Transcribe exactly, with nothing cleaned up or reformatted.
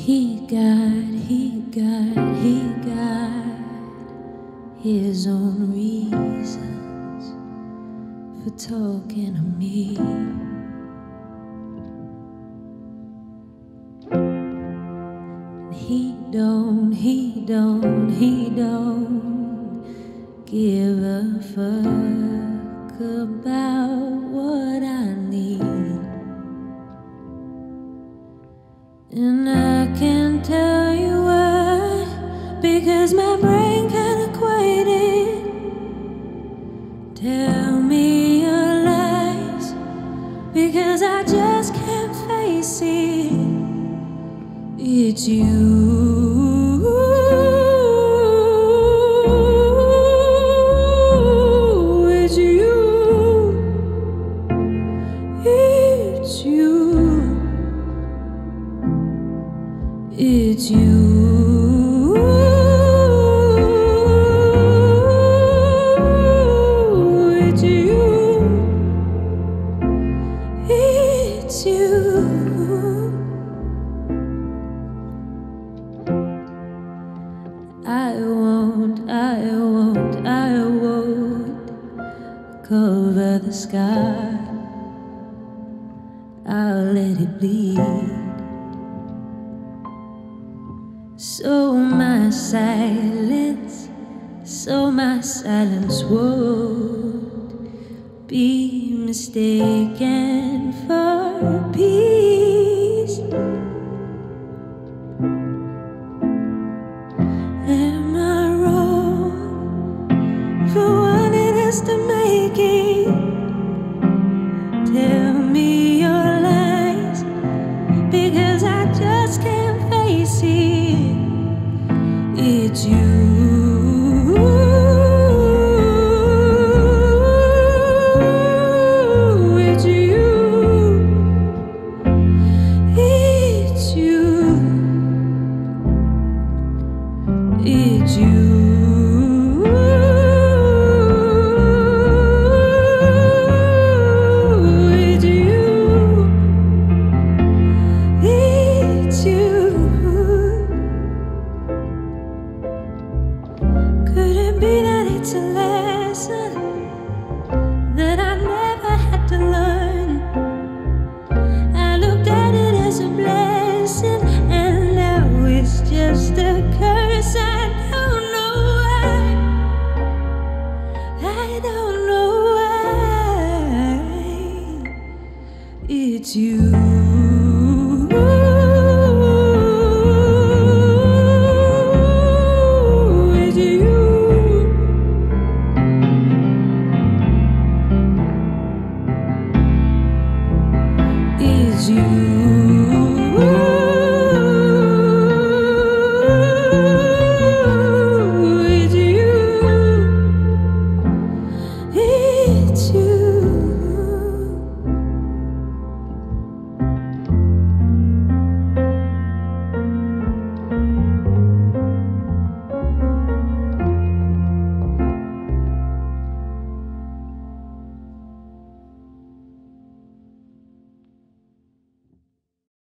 He got, he got, he got his own reasons for talking to me. He don't, he don't, he don't give a fuck about what I need. And I can't tell you why, because my brain can't equate it. Tell me your lies, because I just can't face it. It's you. It's you. It's you. It's you. It's you. It's you. I won't, I won't, I won't cover the sky. I'll let it bleed. So my silence, so my silence won't be mistaken for peace. Am I wrong for wanting us to make it? Tell me your lies, because I just can't face it. It's you. It's you. It's you. It's you. It's you. It's you. Could it be that it's a lesson that I never had to learn? I looked at it as a blessing, and now it's just a curse. I don't know why. I don't know why. It's you. It's you. It's you.